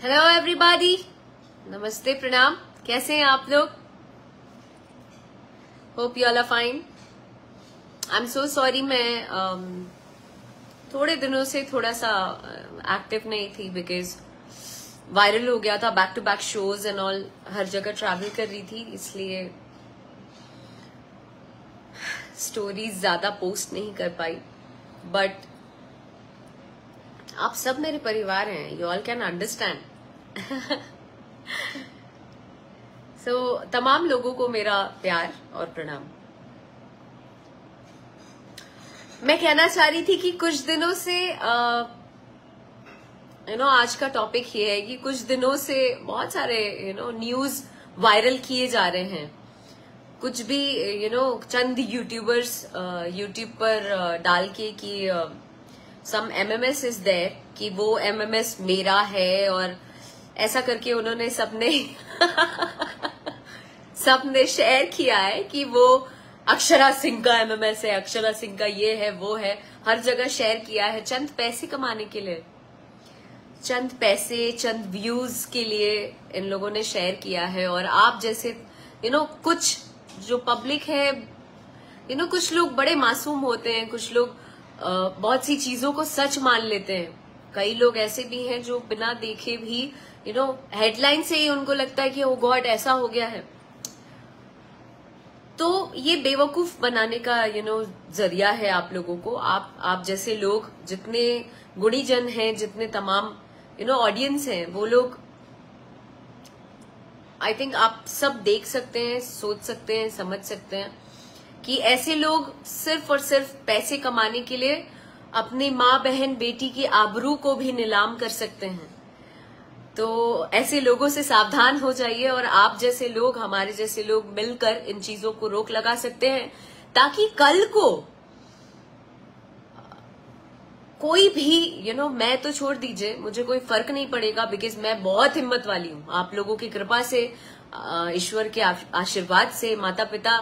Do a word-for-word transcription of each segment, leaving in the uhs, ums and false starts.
Hello everybody, नमस्ते, प्रणाम। कैसे हैं आप लोग? Hope you all are fine. I am so sorry, मैं um, थोड़े दिनों से थोड़ा सा एक्टिव नहीं थी बिकॉज वायरल हो गया था, back to back shows and all, हर जगह ट्रैवल कर रही थी, इसलिए स्टोरीज ज्यादा पोस्ट नहीं कर पाई। बट आप सब मेरे परिवार हैं, you all can understand. So तमाम लोगों को मेरा प्यार और प्रणाम। मैं कहना चाह रही थी कि कुछ दिनों से यू नो आज का टॉपिक ये है कि कुछ दिनों से बहुत सारे यू नो न्यूज वायरल किए जा रहे हैं। कुछ भी यू नो चंद यूट्यूबर्स यूट्यूब पर uh, डाल के कि सम एमएमएस इज देयर, कि वो एमएमएस मेरा है, और ऐसा करके उन्होंने सबने सबने शेयर किया है कि वो अक्षरा सिंह का एमएमएस है, अक्षरा सिंह का ये है वो है, हर जगह शेयर किया है चंद पैसे कमाने के लिए, चंद पैसे चंद व्यूज के लिए इन लोगों ने शेयर किया है। और आप जैसे यू you नो know, कुछ जो पब्लिक है, यू नो कुछ लोग बड़े मासूम होते हैं, कुछ लोग uh, बहुत सी चीजों को सच मान लेते हैं। कई लोग ऐसे भी हैं जो बिना देखे भी यू नो हेडलाइन से ही उनको लगता है कि ओ गॉड ऐसा हो गया है। तो ये बेवकूफ बनाने का यू नो जरिया है आप लोगों को। आप आप जैसे लोग, जितने गुणीजन हैं, जितने तमाम यू नो ऑडियंस हैं, वो लोग आई थिंक आप सब देख सकते हैं, सोच सकते हैं, समझ सकते हैं कि ऐसे लोग सिर्फ और सिर्फ पैसे कमाने के लिए अपनी माँ बहन बेटी की आबरू को भी नीलाम कर सकते हैं। तो ऐसे लोगों से सावधान हो जाइए, और आप जैसे लोग, हमारे जैसे लोग मिलकर इन चीजों को रोक लगा सकते हैं, ताकि कल को कोई भी यू नो मैं तो छोड़ दीजिए, मुझे कोई फर्क नहीं पड़ेगा बिकॉज मैं बहुत हिम्मत वाली हूँ। आप लोगों की कृपा से, ईश्वर के आशीर्वाद से, माता पिता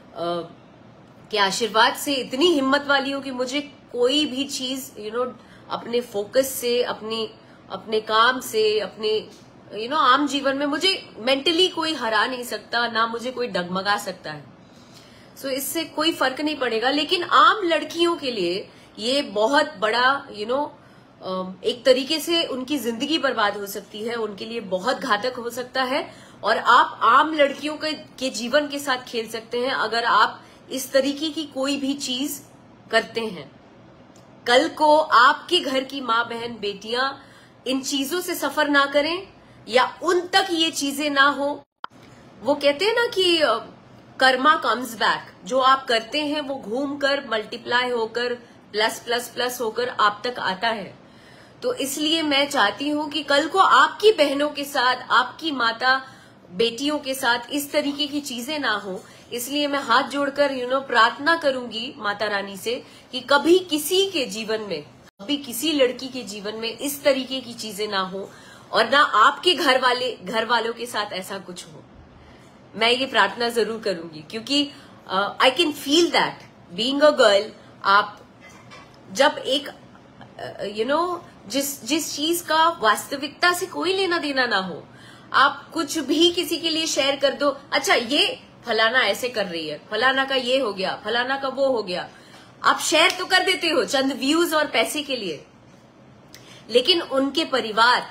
के आशीर्वाद से इतनी हिम्मत वाली हूँ कि मुझे कोई भी चीज यू नो अपने फोकस से, अपनी अपने काम से, अपने यू नो आम जीवन में मुझे मेंटली कोई हरा नहीं सकता, ना मुझे कोई डगमगा सकता है। सो so, इससे कोई फर्क नहीं पड़ेगा। लेकिन आम लड़कियों के लिए ये बहुत बड़ा यू नो एक तरीके से उनकी जिंदगी बर्बाद हो सकती है, उनके लिए बहुत घातक हो सकता है, और आप आम लड़कियों के, के जीवन के साथ खेल सकते हैं अगर आप इस तरीके की कोई भी चीज करते हैं। कल को आपके घर की माँ बहन बेटियां इन चीजों से सफर ना करें, या उन तक ये चीजें ना हो। वो कहते हैं ना कि कर्मा कम्स बैक, जो आप करते हैं वो घूम कर मल्टीप्लाई होकर प्लस प्लस प्लस होकर आप तक आता है। तो इसलिए मैं चाहती हूं कि कल को आपकी बहनों के साथ, आपकी माता बेटियों के साथ इस तरीके की चीजें ना हो। इसलिए मैं हाथ जोड़कर यू नो प्रार्थना करूंगी माता रानी से कि कभी किसी के जीवन में, कभी किसी लड़की के जीवन में इस तरीके की चीजें ना हो, और ना आपके घर वाले घर वालों के साथ ऐसा कुछ हो। मैं ये प्रार्थना जरूर करूंगी, क्योंकि I can feel that being a girl, आप जब एक you uh, know you know, जिस जिस चीज का वास्तविकता से कोई लेना देना ना हो, आप कुछ भी किसी के लिए शेयर कर दो, अच्छा ये फलाना ऐसे कर रही है, फलाना का ये हो गया, फलाना का वो हो गया, आप शेयर तो कर देते हो चंद व्यूज और पैसे के लिए। लेकिन उनके परिवार,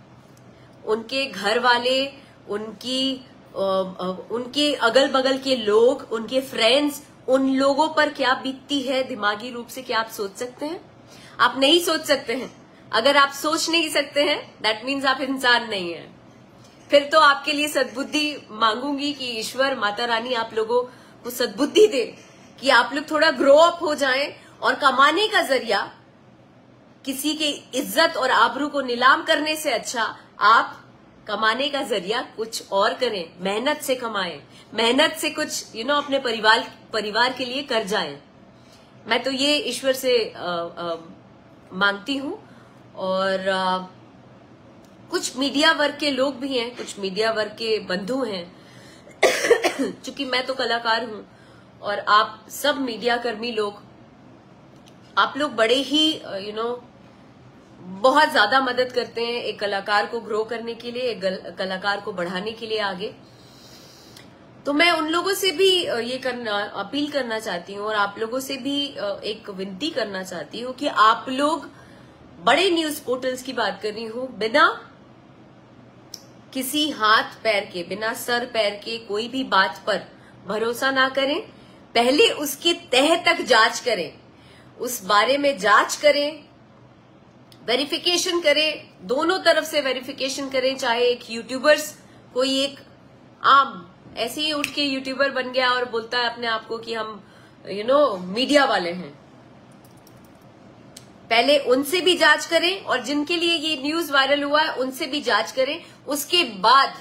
उनके घर वाले, उनकी आ, आ, उनके अगल बगल के लोग, उनके फ्रेंड्स, उन लोगों पर क्या बीतती है दिमागी रूप से, क्या आप सोच सकते हैं? आप नहीं सोच सकते हैं। अगर आप सोच नहीं सकते हैं, दैट मीन्स आप इंसान नहीं है। फिर तो आपके लिए सद्बुद्धि मांगूंगी कि ईश्वर, माता रानी आप लोगों को सद्बुद्धि दे कि आप लोग थोड़ा ग्रो अप हो जाएं, और कमाने का जरिया किसी के इज्जत और आबरू को नीलाम करने से अच्छा आप कमाने का जरिया कुछ और करें, मेहनत से कमाएं, मेहनत से कुछ यू नो अपने परिवार परिवार के लिए कर जाएं। मैं तो ये ईश्वर से आ, आ, मांगती हूं। और आ, कुछ मीडिया वर्ग के लोग भी हैं, कुछ मीडिया वर्ग के बंधु हैं, चूंकि मैं तो कलाकार हूं और आप सब मीडिया कर्मी लोग, आप लोग बड़े ही यू नो बहुत ज्यादा मदद करते हैं एक कलाकार को ग्रो करने के लिए, एक कलाकार को बढ़ाने के लिए आगे। तो मैं उन लोगों से भी ये करना अपील करना चाहती हूँ और आप लोगों से भी एक विनती करना चाहती हूँ कि आप लोग बड़े न्यूज पोर्टल्स की बात कर रही हूँ, बिना किसी हाथ पैर के, बिना सर पैर के कोई भी बात पर भरोसा ना करें। पहले उसके तह तक जांच करें, उस बारे में जांच करें, वेरिफिकेशन करें, दोनों तरफ से वेरिफिकेशन करें। चाहे एक यूट्यूबर्स, कोई एक आम ऐसे ही उठ के यूट्यूबर बन गया और बोलता है अपने आप को कि हम यू नो मीडिया वाले हैं, पहले उनसे भी जांच करें और जिनके लिए ये न्यूज वायरल हुआ है उनसे भी जांच करें, उसके बाद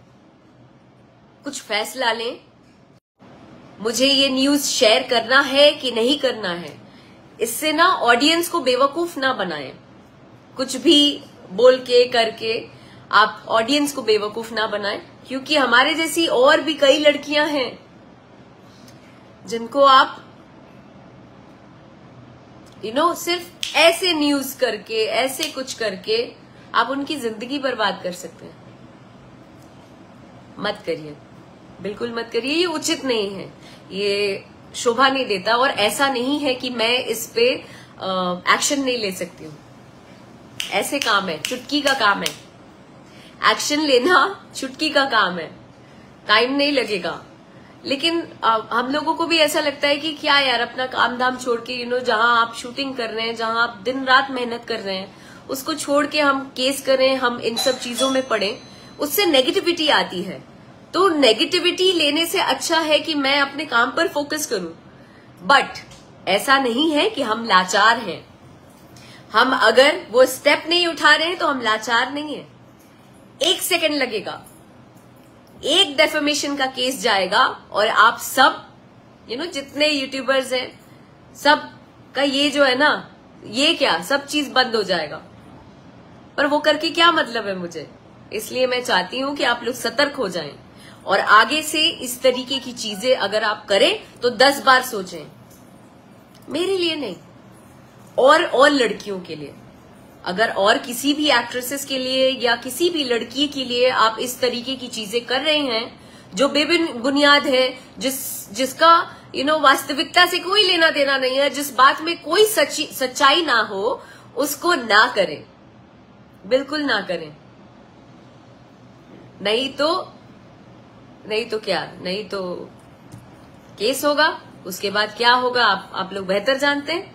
कुछ फैसला लें। मुझे ये न्यूज शेयर करना है कि नहीं करना है, इससे ना ऑडियंस को बेवकूफ ना बनाएं। कुछ भी बोल के करके आप ऑडियंस को बेवकूफ ना बनाएं, क्योंकि हमारे जैसी और भी कई लड़कियां हैं जिनको आप यू नो सिर्फ ऐसे न्यूज करके, ऐसे कुछ करके आप उनकी जिंदगी बर्बाद कर सकते हैं। मत करिए, बिल्कुल मत करिए, ये उचित नहीं है, ये शोभा नहीं देता। और ऐसा नहीं है कि मैं इस पे एक्शन नहीं ले सकती हूँ, ऐसे काम है, चुटकी का काम है, एक्शन लेना चुटकी का काम है, टाइम नहीं लगेगा। लेकिन आ, हम लोगों को भी ऐसा लगता है कि क्या यार, अपना काम धाम छोड़ के यू नो जहां आप शूटिंग कर रहे हैं, जहां आप दिन रात मेहनत कर रहे हैं, उसको छोड़ के हम केस करें, हम इन सब चीजों में पड़े, उससे नेगेटिविटी आती है। तो नेगेटिविटी लेने से अच्छा है कि मैं अपने काम पर फोकस करूं। बट ऐसा नहीं है कि हम लाचार हैं, हम अगर वो स्टेप नहीं उठा रहे हैं तो हम लाचार नहीं है। एक सेकंड लगेगा, एक डेफेमेशन का केस जाएगा और आप सब यू नो जितने यूट्यूबर्स हैं सब का ये जो है ना, ये क्या सब चीज बंद हो जाएगा। पर वो करके क्या मतलब है मुझे, इसलिए मैं चाहती हूं कि आप लोग सतर्क हो जाएं और आगे से इस तरीके की चीजें अगर आप करें तो दस बार सोचें। मेरे लिए नहीं, और और लड़कियों के लिए, अगर और किसी भी एक्ट्रेसेस के लिए या किसी भी लड़की के लिए आप इस तरीके की चीजें कर रहे हैं जो बेबुनियाद है, जिस जिसका यू नो वास्तविकता से कोई लेना देना नहीं है, जिस बात में कोई सच्ची सच्चाई ना हो, उसको ना करें, बिल्कुल ना करें। नहीं तो नहीं तो क्या, नहीं तो केस होगा, उसके बाद क्या होगा आप आप लोग बेहतर जानते हैं।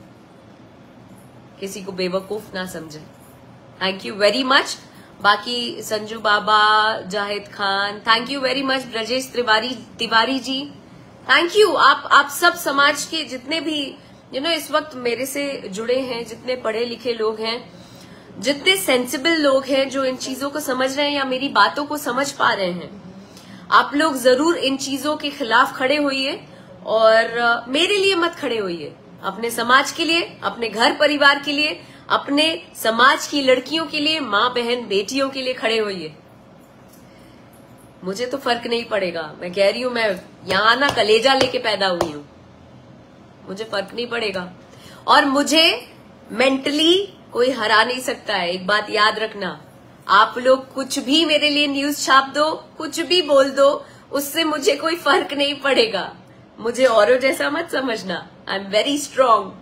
किसी को बेवकूफ ना समझे। Thank you very much. बाकी Sanju Baba, Zahid Khan, thank you very much. Brajesh Tiwari Tiwari ji, thank you. आप आप सब समाज के जितने भी यू नो इस वक्त मेरे से जुड़े हैं, जितने पढ़े लिखे लोग हैं, जितने सेंसिबल लोग हैं जो इन चीजों को समझ रहे हैं या मेरी बातों को समझ पा रहे हैं, आप लोग जरूर इन चीजों के खिलाफ खड़े होइए और मेरे लिए मत खड़े होइए, अपने समाज के लिए, अपने घर परिवार के लिए, अपने समाज की लड़कियों के लिए, माँ बहन बेटियों के लिए खड़े होइए। मुझे तो फर्क नहीं पड़ेगा, मैं कह रही हूं, मैं यहां ना कलेजा लेके पैदा हुई हूं, मुझे फर्क नहीं पड़ेगा और मुझे मेंटली कोई हरा नहीं सकता है। एक बात याद रखना, आप लोग कुछ भी मेरे लिए न्यूज छाप दो, कुछ भी बोल दो, उससे मुझे कोई फर्क नहीं पड़ेगा। मुझे औरों जैसा मत समझना, आई एम वेरी स्ट्रांग।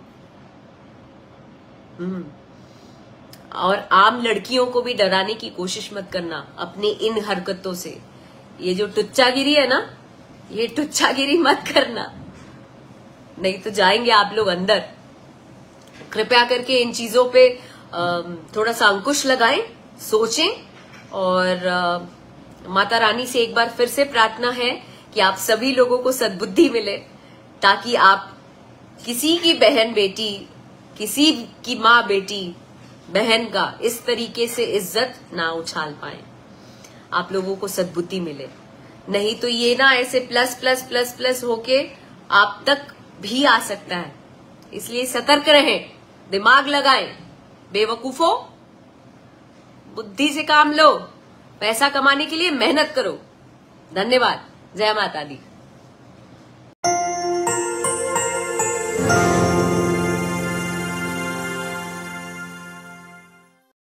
और आम लड़कियों को भी डराने की कोशिश मत करना अपनी इन हरकतों से। ये जो टुच्चागिरी है ना, ये टुच्चागिरी मत करना, नहीं तो जाएंगे आप लोग अंदर। कृपया करके इन चीजों पे थोड़ा सा अंकुश लगाएं, सोचें और माता रानी से एक बार फिर से प्रार्थना है कि आप सभी लोगों को सद्बुद्धि मिले, ताकि आप किसी की बहन बेटी, किसी की माँ बेटी बहन का इस तरीके से इज्जत ना उछाल पाए, आप लोगों को सद्बुद्धि मिले। नहीं तो ये ना ऐसे प्लस प्लस प्लस प्लस होके आप तक भी आ सकता है। इसलिए सतर्क रहें, दिमाग लगाएं, बेवकूफों, बुद्धि से काम लो, पैसा कमाने के लिए मेहनत करो। धन्यवाद। जय माता दी।